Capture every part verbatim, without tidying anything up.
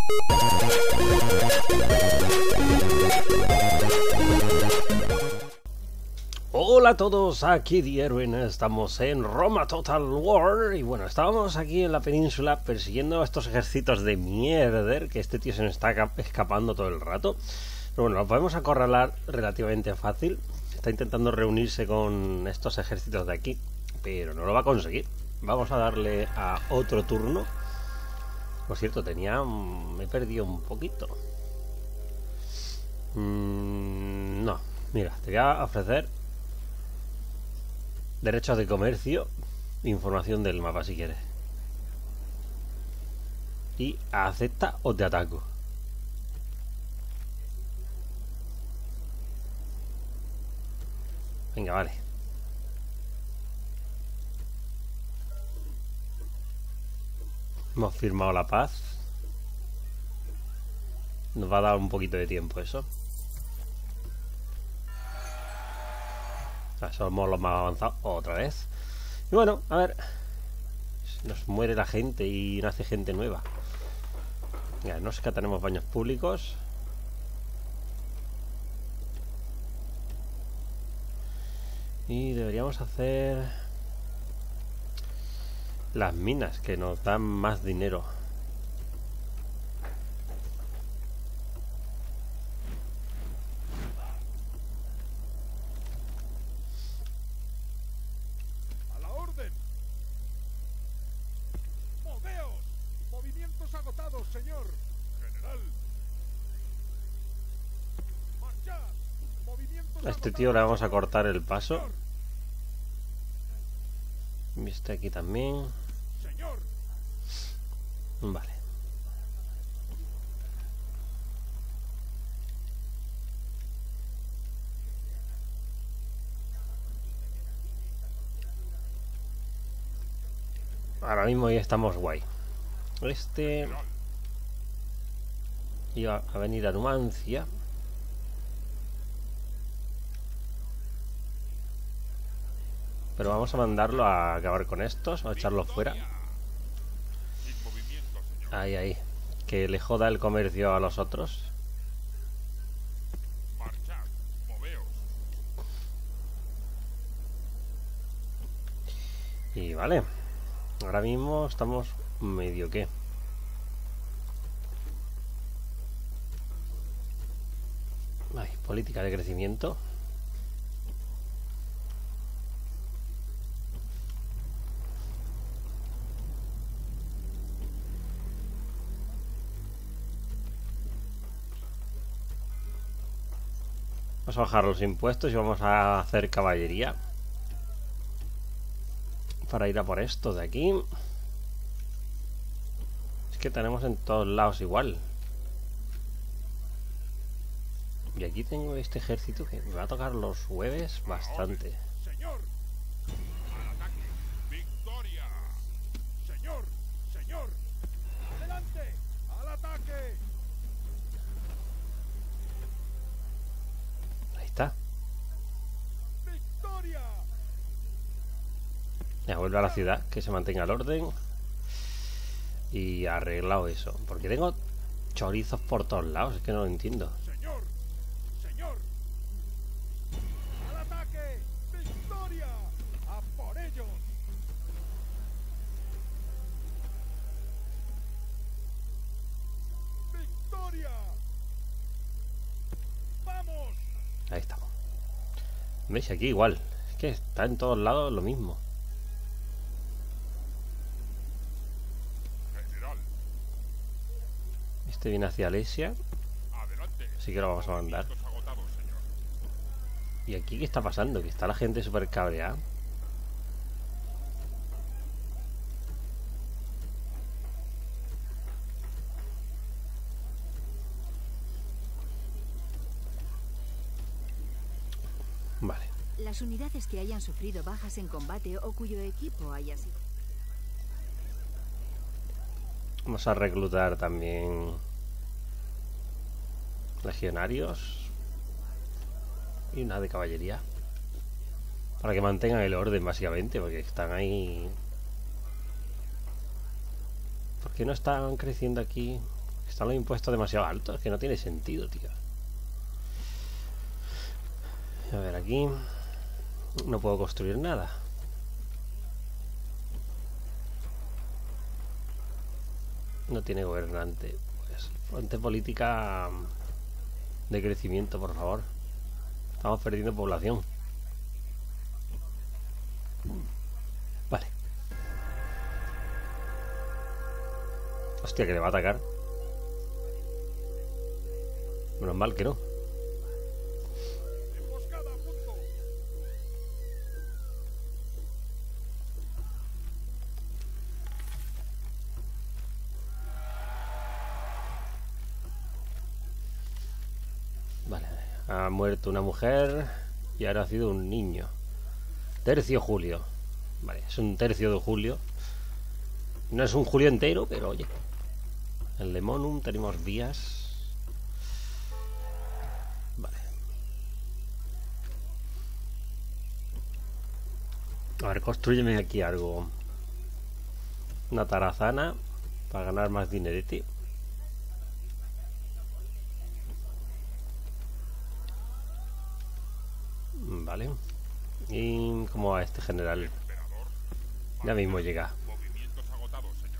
Hola a todos, aquí Dieruin, estamos en Roma Total War. Y bueno, estábamos aquí en la península persiguiendo a estos ejércitos de mierder, que este tío se nos está escapando todo el rato. Pero bueno, lo podemos acorralar relativamente fácil. Está intentando reunirse con estos ejércitos de aquí, pero no lo va a conseguir. Vamos a darle a otro turno. Por cierto, tenía... me he perdido un poquito. Mm, no, mira, te voy a ofrecer derechos de comercio, información del mapa si quieres. Y acepta o te ataco. Venga, vale. Hemos firmado la paz. Nos va a dar un poquito de tiempo eso. Somos los más avanzados otra vez. Y bueno, a ver. Nos muere la gente y nace gente nueva. Mira, no sé que tenemos baños públicos. Y deberíamos hacer las minas, que nos dan más dinero. A la orden. Moveos. Movimientos agotados, señor. General. Marchad. Movimientos A este tío le vamos a cortar el paso. Y este aquí también. Señor. Vale. Ahora mismo ya estamos guay. Este iba a venir a Numancia. Pero vamos a mandarlo a acabar con estos, a echarlos fuera. Ahí, ahí. Que le joda el comercio a los otros. Y vale. Ahora mismo estamos medio que. Ay, política de crecimiento. Vamos a bajar los impuestos y vamos a hacer caballería para ir a por esto de aquí. Es que tenemos en todos lados igual. Y aquí tengo este ejército que me va a tocar los hueves bastante. Señor. Al ataque. Victoria. Señor. Señor. Adelante. Al ataque. Ahí está. Victoria. Ya vuelve a la ciudad, que se mantenga el orden. Y arreglado eso. Porque tengo chorizos por todos lados, es que no lo entiendo. Señor. Señor. Al ataque. Victoria. A por ellos. Victoria. Vamos. Ahí estamos. ¿Veis? Aquí igual. Es que está en todos lados lo mismo. Este viene hacia Alesia. Así que lo vamos a mandar. ¿Y aquí qué está pasando? Que está la gente súper cabreada. Vale. Las unidades que hayan sufrido bajas en combate o cuyo equipo haya sido... Vamos a reclutar también legionarios y una de caballería para que mantengan el orden, básicamente, porque están ahí. ¿Por qué no están creciendo aquí Están los impuestos demasiado altos, que no tiene sentido, tío. A ver, aquí no puedo construir nada. No tiene gobernante. Pues fuente política de crecimiento, por favor. Estamos perdiendo población. Vale. Hostia, que le va a atacar. Menos mal que no. Emboscada a punto. Vale. Ha muerto una mujer y ahora ha sido un niño. Tercio julio. Vale, es un tercio de julio. No es un julio entero, pero oye. En Lemonum tenemos vías. Vale. A ver, construyeme aquí algo. Una tarazana para ganar más dinerete. Vale. ¿Y cómo va este general? Emperador. Ya mismo llega. Movimientos agotados, señor.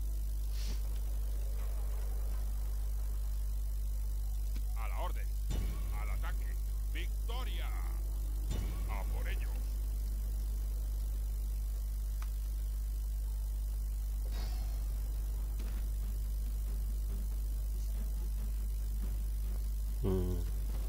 A la orden. Al ataque. ¡Victoria! A por ellos. Mm.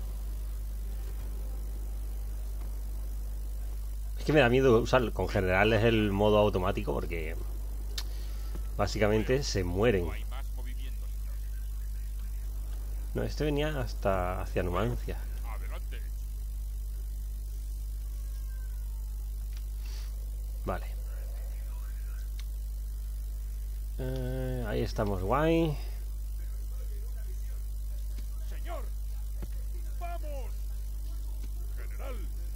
Es que me da miedo usar con generales el modo automático porque básicamente se mueren. No hay más movimiento, señor. No, este venía hasta hacia Numancia. Adelante. Vale. Eh, ahí estamos, guay. Señor. ¡Vamos! General.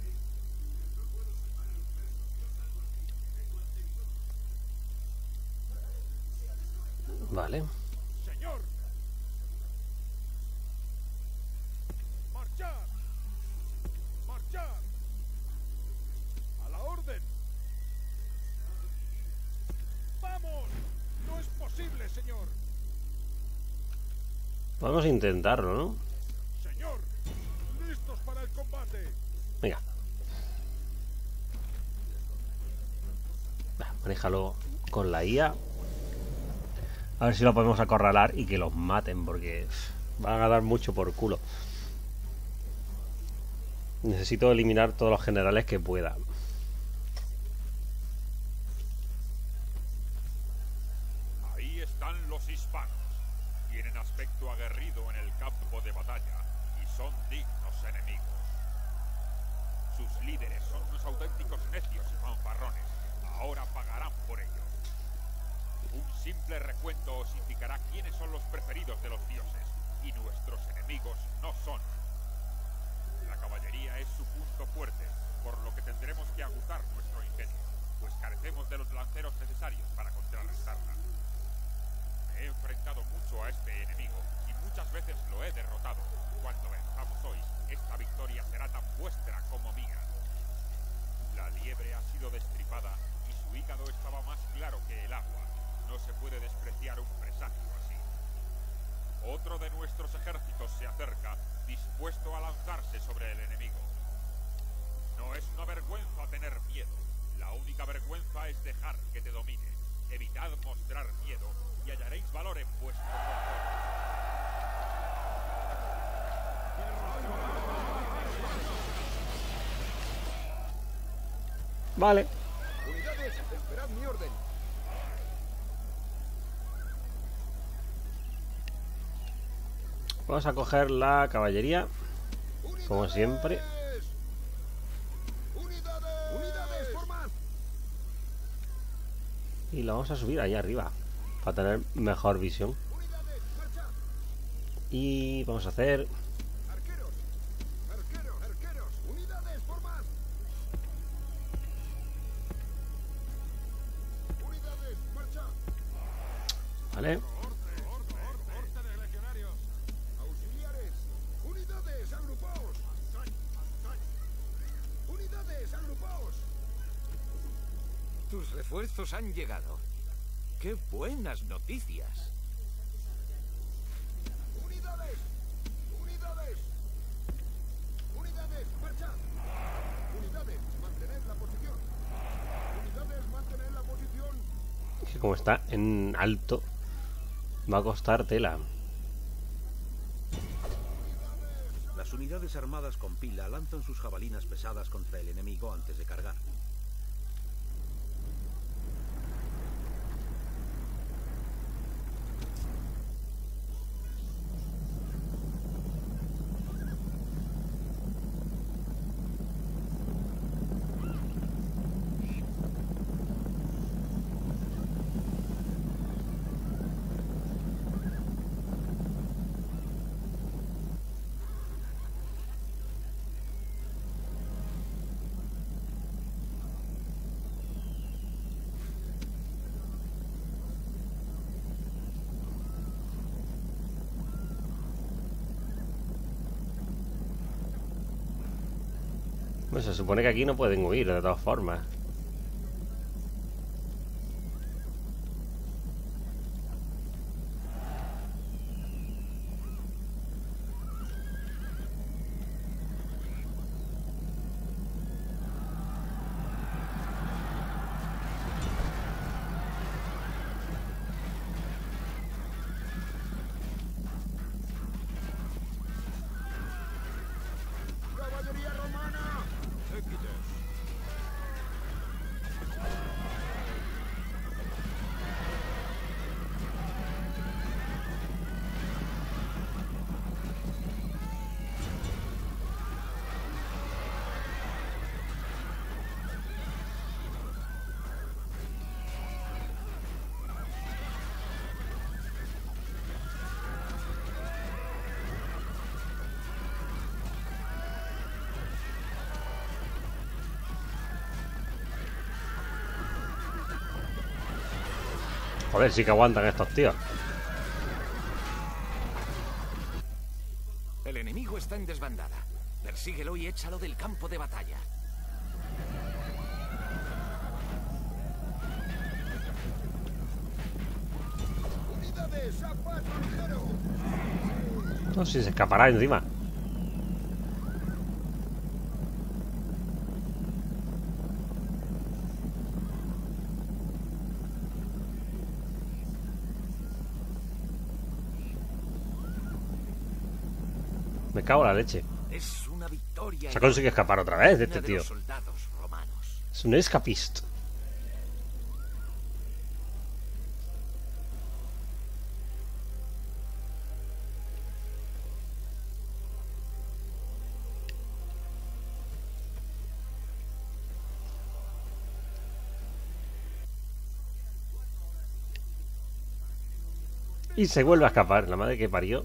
Vale. Señor. Marchar. Marchar. A la orden. Vamos. No es posible, señor. Podemos intentarlo, ¿no? Señor. Listos para el combate. Venga. Va, manéjalo con la I A. A ver si lo podemos acorralar y que los maten, porque pff, van a dar mucho por culo. Necesito eliminar todos los generales que pueda. Ahí están los hispanos. Tienen aspecto aguerrido en el campo de batalla y son dignos enemigos. Sus líderes son unos auténticos necios y fanfarrones. Ahora pagarán por ello. Un simple recuento os indicará quiénes son los preferidos de los dioses, y nuestros enemigos no son. La caballería es su punto fuerte, por lo que tendremos que aguzar nuestro ingenio, pues carecemos de los lanceros necesarios para contrarrestarla. Me he enfrentado mucho a este enemigo, y muchas veces lo he derrotado. Cuando venzamos hoy, esta victoria será tan vuestra como mía. La liebre ha sido destripada, y su hígado estaba más claro que el agua. No se puede despreciar un presagio así. Otro de nuestros ejércitos se acerca, dispuesto a lanzarse sobre el enemigo. No es una vergüenza tener miedo. La única vergüenza es dejar que te domine. Evitad mostrar miedo y hallaréis valor en vuestro corazón. Vale. Unidades, esperad mi orden. Vamos a coger la caballería, como siempre. Unidades. Unidades, formad. Y la vamos a subir ahí arriba, para tener mejor visión. Unidades, marcha. Y vamos a hacer... Arqueros. Arqueros, arqueros. Unidades, formad. Unidades, marcha. Vale. Corte de Tus refuerzos han llegado. ¡Qué buenas noticias! ¡Unidades! ¡Unidades! ¡Unidades! ¡Marchad! ¡Unidades! ¡Mantened la posición! ¡Unidades! ¡Mantened la posición! Que como está en alto, va a costar tela. Las unidades armadas con pila lanzan sus jabalinas pesadas contra el enemigo antes de cargar. Pues se supone que aquí no pueden huir de todas formas. ¡Caballería romana! Joder, sí que aguantan estos tíos. El enemigo está en desbandada. Persíguelo y échalo del campo de batalla. ¡Unidades! ¡A paso ligero! No sé si se escapará encima. Me cago en la leche. Es una victoria. Se consigue escapar otra vez de este de tío. los soldados romanos. Es un escapista. Y se vuelve a escapar, la madre que parió.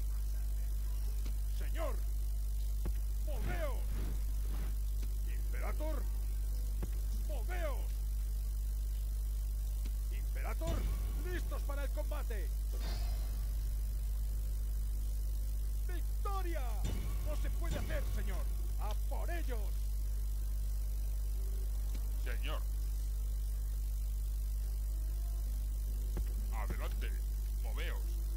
Señor, moveos. Imperator, moveos. Imperator, listos para el combate. ¡Victoria! No se puede hacer, señor. ¡A por ellos! Señor. Adelante, moveos.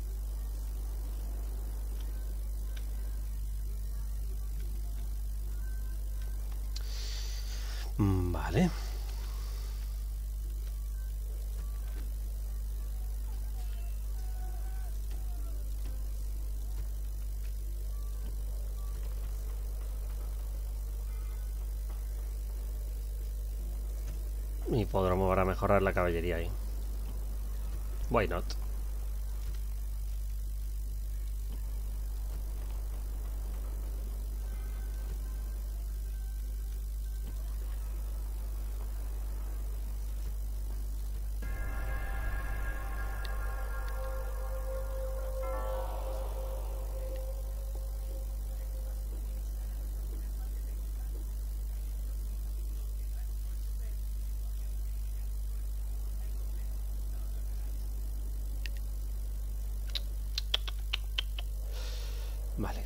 Mm, Vale. Y podremos ahora mejorar la caballería ahí. Why not? Vale.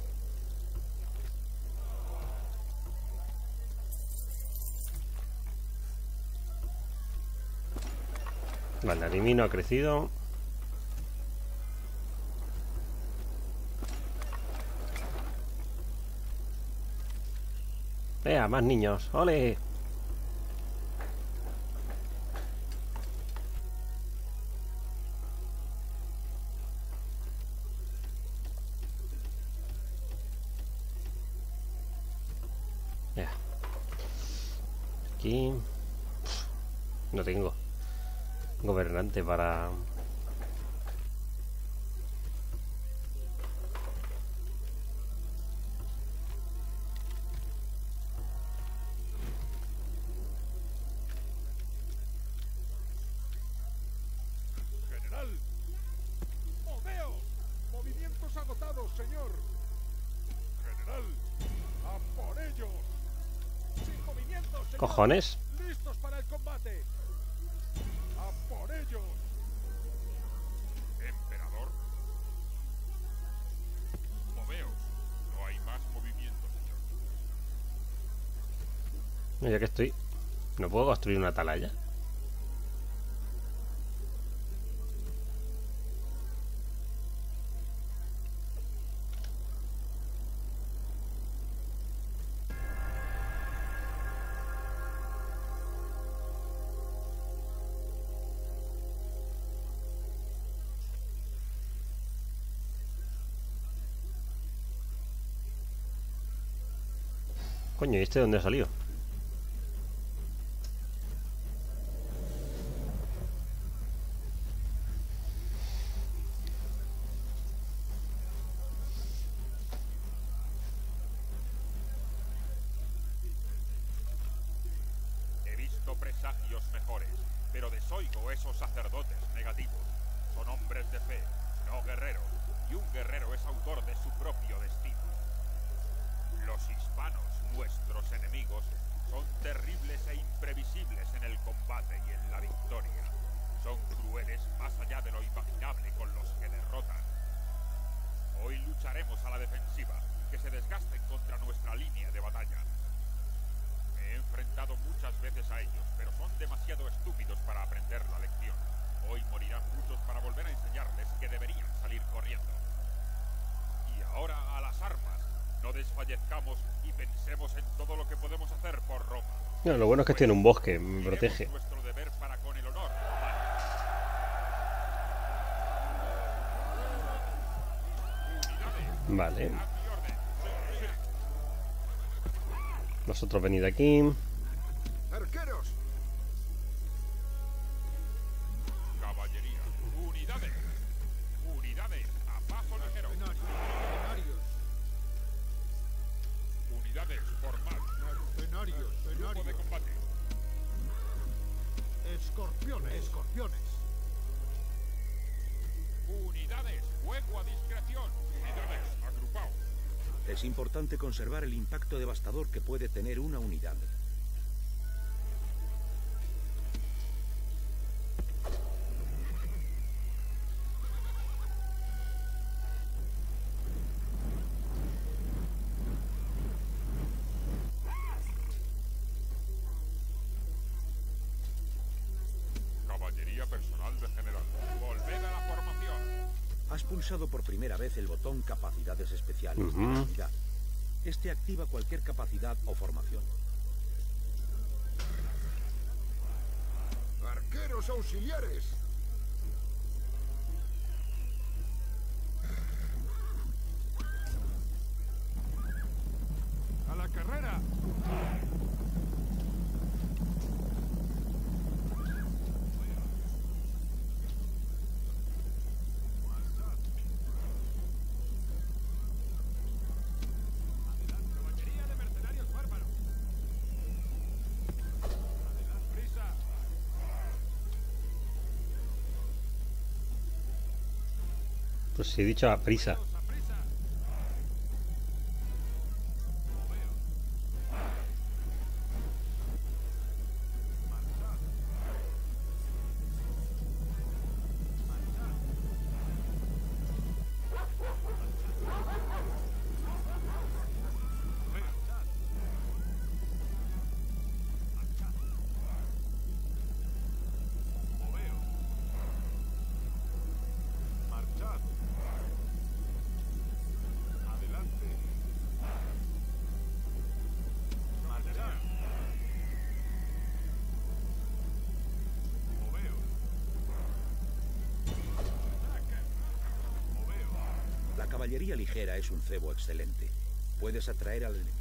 Vale, Arimino ha crecido. Vea, más niños. ¡Ole! Vea. Aquí no tengo gobernante para... General. ¡Moveos! Movimientos agotados, señor. General. ¡A por ellos! Sin movimientos, señor. ¿Cojones? Listos para el combate. ¡A por ellos! Emperador. Moveos. No hay más movimiento, señor. Ya que estoy, ¿no puedo construir una atalaya? Coño, ¿y este de dónde ha salido? He visto presagios mejores, pero desoigo esos sacerdotes negativos. Son hombres de fe, no guerreros, y un guerrero es autor de su propio destino. Los hispanos, nuestros enemigos, son terribles e imprevisibles en el combate y en la victoria. Son crueles más allá de lo imaginable con los que derrotan. Hoy lucharemos a la defensiva, que se desgasten contra nuestra línea de batalla. Me he enfrentado muchas veces a ellos, pero son demasiado estúpidos para aprender la lección. Hoy morirán muchos para volver a enseñarles que deberían salir corriendo. Y ahora a las armas. No desfallezcamos y pensemos en todo lo que podemos hacer por Roma. No, lo bueno es que tiene un bosque, me protege. Nuestro deber para con el honor. Vale. Vosotros venid aquí. ¡Arqueros! Caballería. Unidades. Unidades. A paso ligero. Mercenarios. Unidades. Formad. Mercenarios. Grupo de Mercenarios. combate. Escorpiones. Escorpiones. Unidades. Fuego a discreción. Unidades. Agrupaos. Es importante conservar el impacto devastador que puede tener una unidad. Caballería personal de general. Volved a la formación. Has pulsado por primera vez el botón Capacidades Especiales de Ujú. la unidad. Este activa cualquier capacidad o formación. Arqueros auxiliares. A la carrera. Caballería de mercenarios bárbaros. Prisa. Pues sí, he dicho a prisa. A prisa. caballería ligera es un cebo excelente. Puedes atraer al enemigo.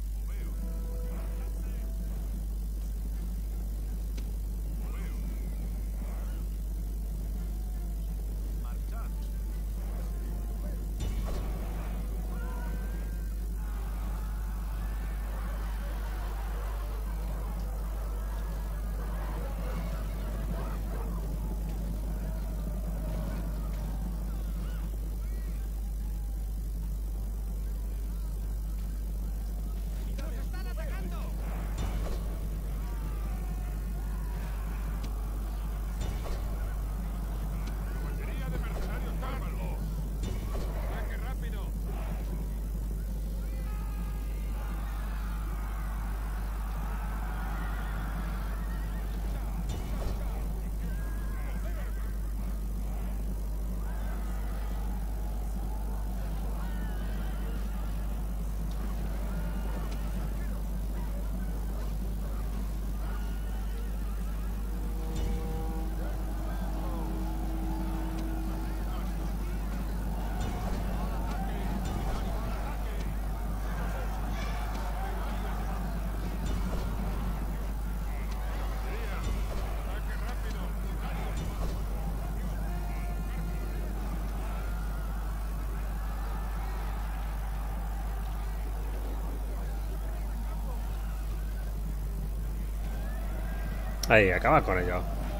Ahí, acaba con ello.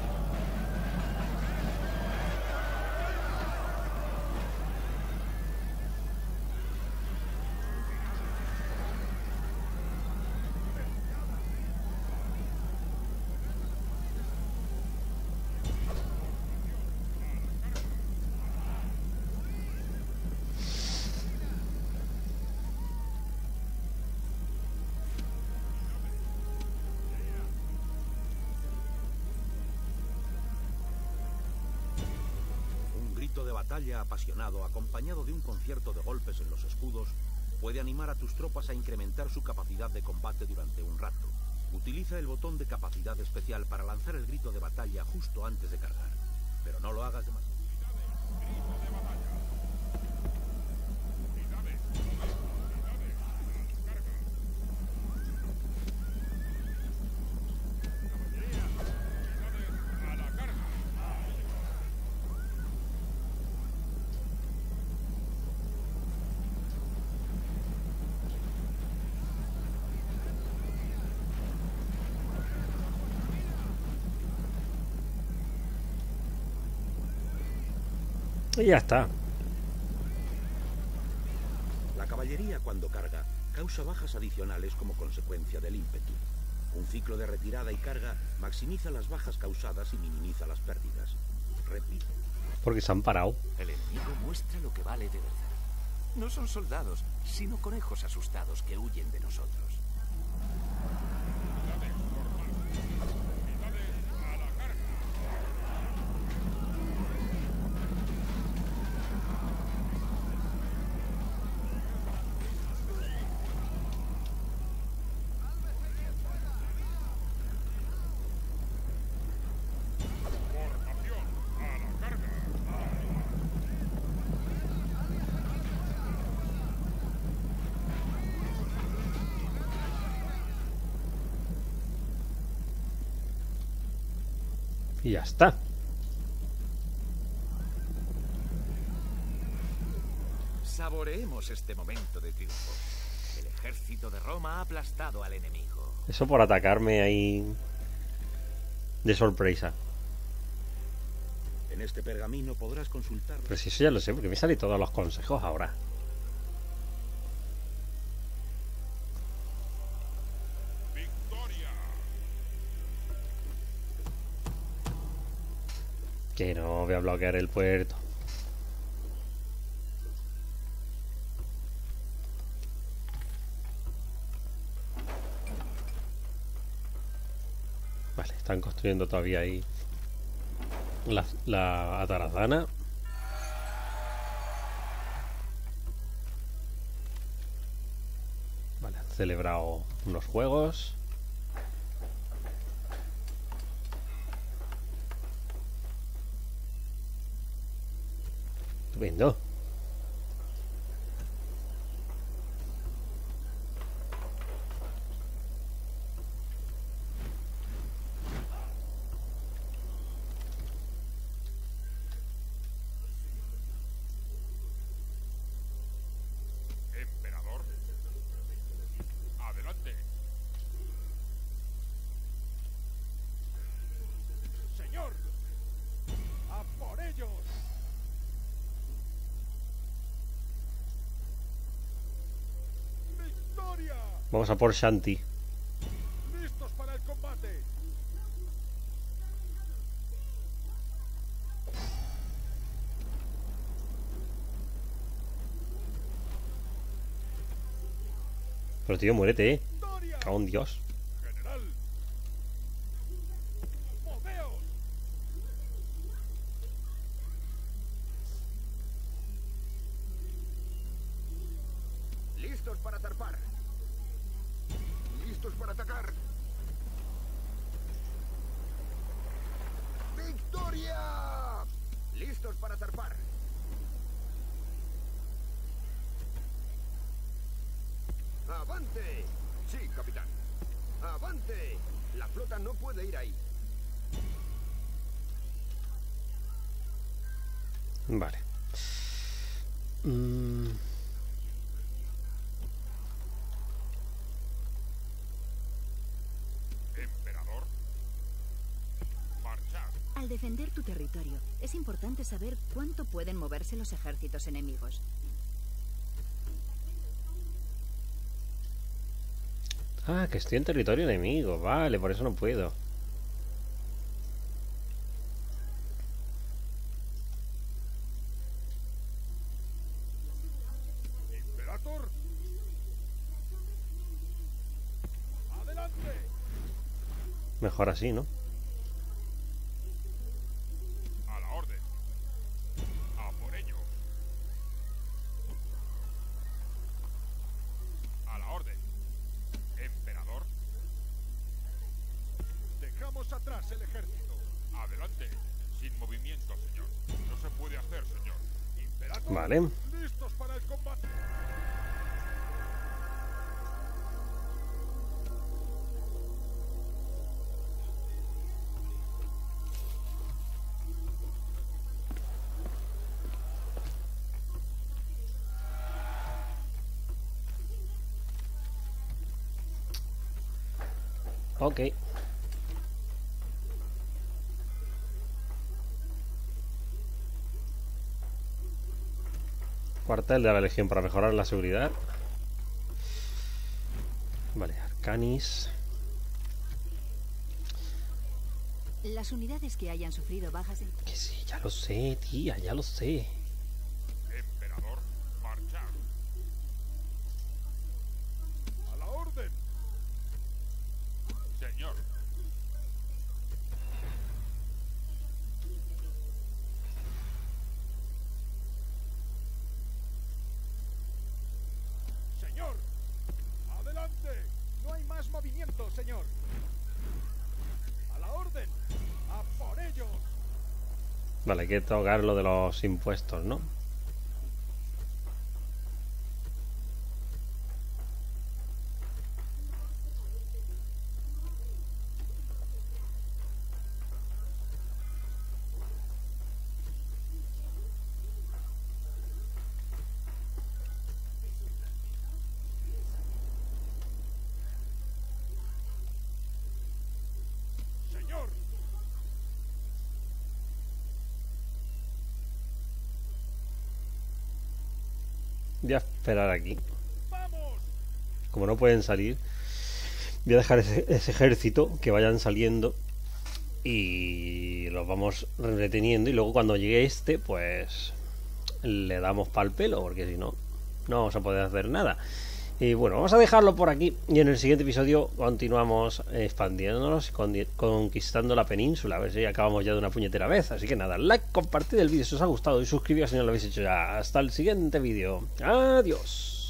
De batalla apasionado, acompañado de un concierto de golpes en los escudos, puede animar a tus tropas a incrementar su capacidad de combate durante un rato. Utiliza el botón de capacidad especial para lanzar el grito de batalla justo antes de cargar, pero no lo hagas demasiado. Y ya está. La caballería, cuando carga, causa bajas adicionales como consecuencia del ímpetu. Un ciclo de retirada y carga maximiza las bajas causadas y minimiza las pérdidas. Repito. Porque se han parado. El enemigo muestra lo que vale de verdad. No son soldados, sino conejos asustados que huyen de nosotros. Y ya está. Saboreemos este momento de triunfo. El ejército de Roma ha aplastado al enemigo. Eso por atacarme ahí de sorpresa. En este pergamino podrás consultar. Pero si eso ya lo sé, porque me salen todos los consejos ahora. Que no voy a bloquear el puerto. Vale, están construyendo todavía ahí la, la atarazana. Vale, han celebrado unos juegos. Estupendo. Vamos a por Shanti. ¡Listos para el combate! Pero tío, muérete, eh. ¡Victoria! Cago en Dios. ¡General! ¡Moveos! Listos para zarpar. Listos para atacar. ¡Victoria! Listos para zarpar. ¡Avante! Sí, capitán. ¡Avante! La flota no puede ir ahí. Vale. Mm. Emperador. Marchad. Al defender tu territorio, es importante saber cuánto pueden moverse los ejércitos enemigos. Ah, que estoy en territorio enemigo. Vale, por eso no puedo. ¡Imperator! ¡Adelante! Mejor así, ¿no? A la orden. A por ello. A la orden. Emperador. Dejamos atrás el ejército. Adelante. Sin movimiento, señor. No se puede hacer, señor. ¡Imperator! Vale. ¡Listos para el combate! Ok. Cuartel de la Legión para mejorar la seguridad. Vale, Arcanis. Las unidades que hayan sufrido bajas en... Que sí, ya lo sé, tía, ya lo sé. Emperador. Marchad. ¡A la orden! Señor. ¡Señor! ¡Adelante! No hay más movimiento, señor. ¡A la orden! ¡A por ellos! Vale, hay que tocar lo de los impuestos, ¿no? ¡Señor! Voy a esperar aquí. ¡Vamos! Como no pueden salir, voy a dejar ese, ese ejército que vayan saliendo y los vamos reteniendo, y luego cuando llegue este, pues le damos pal pelo, porque si no, no vamos a poder hacer nada. Y bueno, vamos a dejarlo por aquí y en el siguiente episodio continuamos expandiéndonos y conquistando la península, a ver si acabamos ya de una puñetera vez. Así que nada, like, compartid el vídeo si os ha gustado y suscribíos si no lo habéis hecho ya. Hasta el siguiente vídeo. Adiós.